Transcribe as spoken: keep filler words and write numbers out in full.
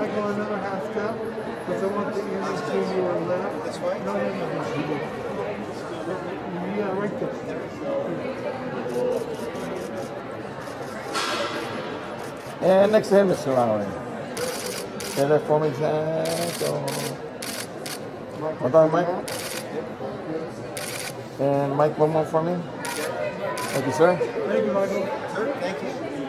Michael, another half step, because I want the image to your left. This way? No, no, no, no. Yeah, right there. And next to him, Mister Lowry. Stand there for me, Zach. Hold on, Mike. And Mike, one more for me. Thank you, sir. Thank you, Michael. Sir, thank you.